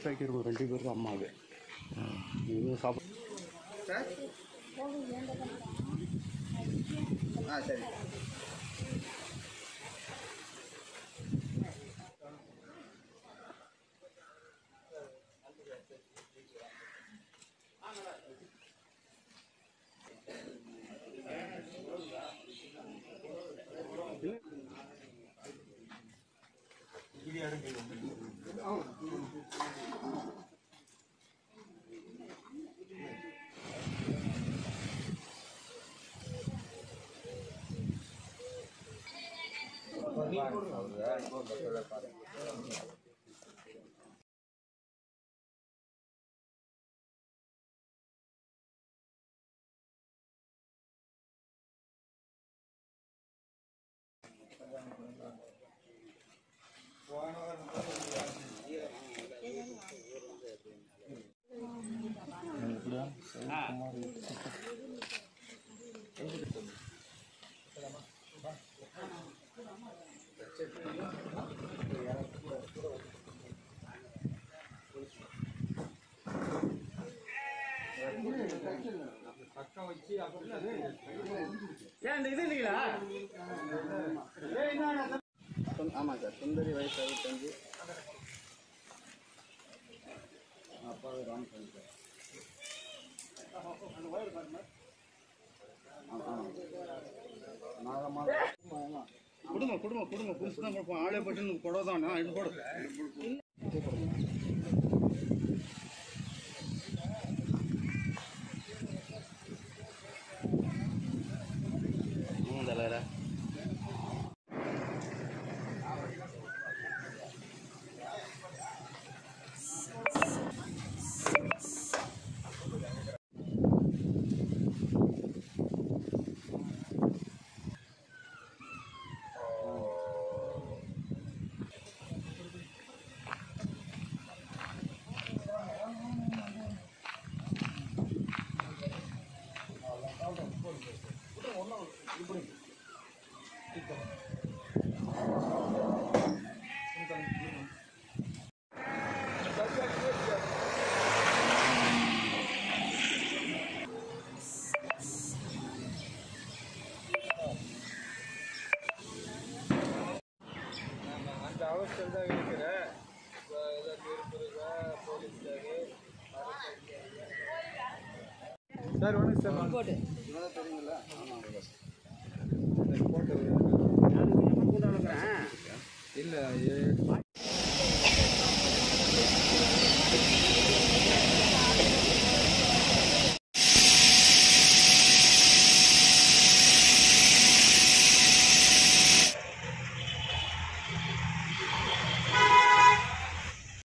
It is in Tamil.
ஆக்கியிருக்கோம் 2 பேருக்கு அம்மாவுக்கு. இது சாப்பிட சார் சரி. ஆமாம் சார். சுந்தரி வயசு 65. அப்பா ராம் சார். குடும்பம் புதுசு தான் கொடுப்போம். ஆளே போட்டு புடவை தான் இது போடு. தலைவரா அவசரம் தான் இருக்கிறேன். சார் ஒன்று சார் போட்டு தெரியுங்களா? ஆமாம் போட்டு இல்லை